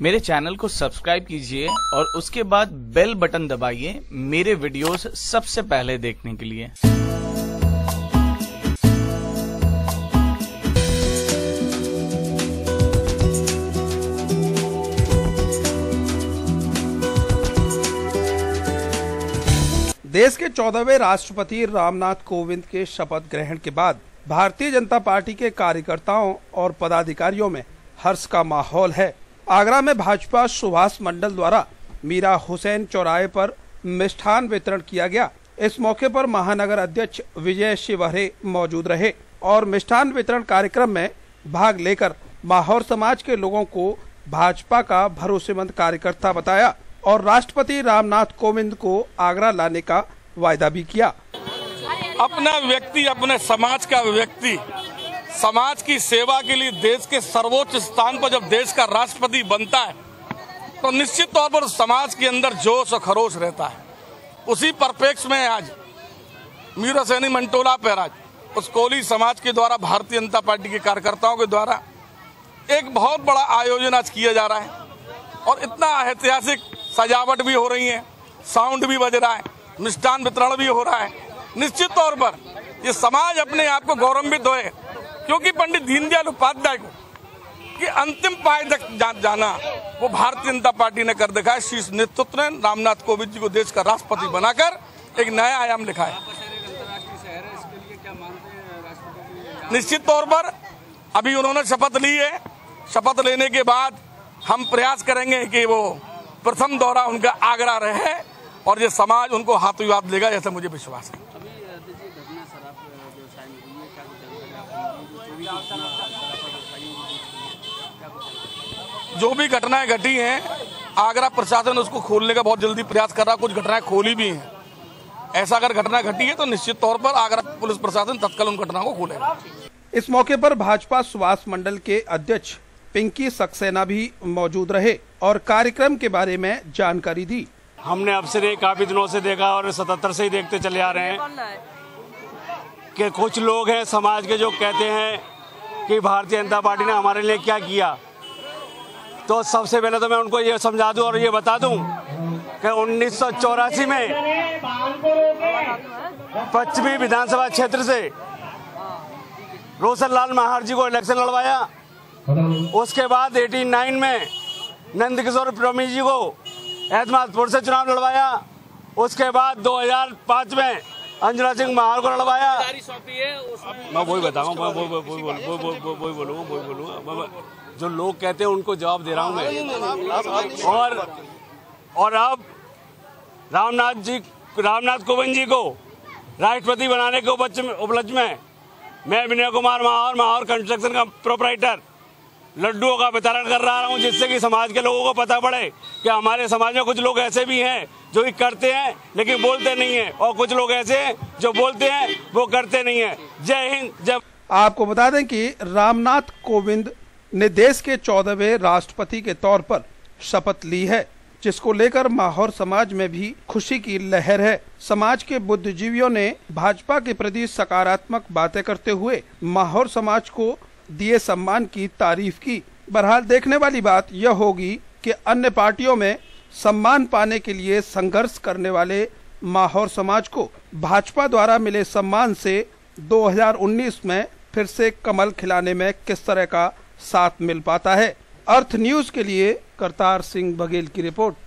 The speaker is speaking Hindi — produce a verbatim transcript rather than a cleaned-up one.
मेरे चैनल को सब्सक्राइब कीजिए और उसके बाद बेल बटन दबाइए मेरे वीडियोस सबसे पहले देखने के लिए। देश के चौदहवें राष्ट्रपति रामनाथ कोविंद के शपथ ग्रहण के बाद भारतीय जनता पार्टी के कार्यकर्ताओं और पदाधिकारियों में हर्ष का माहौल है। आगरा में भाजपा सुभाष मंडल द्वारा मीरा हुसैन चौराहे पर मिष्ठान वितरण किया गया। इस मौके पर महानगर अध्यक्ष विजय शिवहरे मौजूद रहे और मिष्ठान वितरण कार्यक्रम में भाग लेकर माहौर समाज के लोगों को भाजपा का भरोसेमंद कार्यकर्ता बताया और राष्ट्रपति रामनाथ कोविंद को आगरा लाने का वायदा भी किया। अपना व्यक्ति, अपने समाज का व्यक्ति समाज की सेवा के लिए देश के सर्वोच्च स्थान पर जब देश का राष्ट्रपति बनता है तो निश्चित तौर पर समाज के अंदर जोश और खरोश रहता है। उसी परिप्रेक्ष्य में आज मीरा सैनी मंटोला पैराज उस कोली समाज के द्वारा भारतीय जनता पार्टी के कार्यकर्ताओं के द्वारा एक बहुत बड़ा आयोजन आज किया जा रहा है और इतना ऐतिहासिक सजावट भी हो रही है, साउंड भी बज रहा है, मिष्ठान वितरण भी हो रहा है। निश्चित तौर पर ये समाज अपने आप को गौरवान्वित होए क्योंकि पंडित दीनदयाल उपाध्याय को कि अंतिम पाए तक जा, जाना वो भारतीय जनता पार्टी ने कर दिखाया। शीर्ष नेतृत्व ने रामनाथ कोविंद जी को देश का राष्ट्रपति बनाकर एक नया आयाम लिखा है। निश्चित तौर पर अभी उन्होंने शपथ ली है। शपथ लेने के बाद हम प्रयास करेंगे कि वो प्रथम दौरा उनका आगरा रहे और ये समाज उनको हाथों हाथ देगा, ऐसा मुझे विश्वास है। जो भी घटनाएं घटी हैं आगरा प्रशासन उसको खोलने का बहुत जल्दी प्रयास कर रहा है। कुछ घटनाएं खोली भी हैं। ऐसा अगर घटना घटी है तो निश्चित तौर पर आगरा पुलिस प्रशासन तत्काल उन घटनाओं को खोलेगा। इस मौके पर भाजपा सुभाष मंडल के अध्यक्ष पिंकी सक्सेना भी मौजूद रहे और कार्यक्रम के बारे में जानकारी दी। हमने अब से काफी दिनों से देखा और सतहत्तर से ही देखते चले आ रहे हैं कि कुछ लोग हैं समाज के जो कहते हैं कि भारतीय जनता पार्टी ने हमारे लिए क्या किया। तो सबसे पहले तो मैं उनको ये समझा दूं और ये बता दूं कि उन्नीस सौ चौरासी में पश्चिमी विधानसभा क्षेत्र से रोशन लाल महार जी को इलेक्शन लड़वाया। उसके बाद नवासी में नंद किशोर प्रेमी जी को एतमादपुर से चुनाव लड़वाया। उसके बाद दो हज़ार पाँच में अंजना सिंह महार को लड़वाया। मैं वही बताऊंगा, वही बोलूंगा वही बोलूंगा जो लोग कहते हैं उनको जवाब दे रहा हूं मैं। और और अब रामनाथ जी रामनाथ कोविंद जी को राष्ट्रपति बनाने के उपलक्ष्य में मैं विनय कुमार महार महार कंस्ट्रक्शन का प्रोपराइटर लड्डुओं का वितरण कर रहा हूं, जिससे कि समाज के लोगों को पता पड़े कि हमारे समाज में कुछ लोग ऐसे भी हैं जो भी करते हैं लेकिन बोलते नहीं हैं और कुछ लोग ऐसे हैं जो बोलते हैं वो करते नहीं हैं। जय हिंद। जब आपको बता दें कि रामनाथ कोविंद ने देश के चौदहवें राष्ट्रपति के तौर पर शपथ ली है, जिसको लेकर माहौर समाज में भी खुशी की लहर है। समाज के बुद्धिजीवियों ने भाजपा के प्रति सकारात्मक बातें करते हुए माहौर समाज को दिए सम्मान की तारीफ की। बहरहाल देखने वाली बात यह होगी कि अन्य पार्टियों में सम्मान पाने के लिए संघर्ष करने वाले माहौर समाज को भाजपा द्वारा मिले सम्मान से दो हज़ार उन्नीस में फिर से कमल खिलाने में किस तरह का साथ मिल पाता है। अर्थ न्यूज के लिए करतार सिंह बघेल की रिपोर्ट।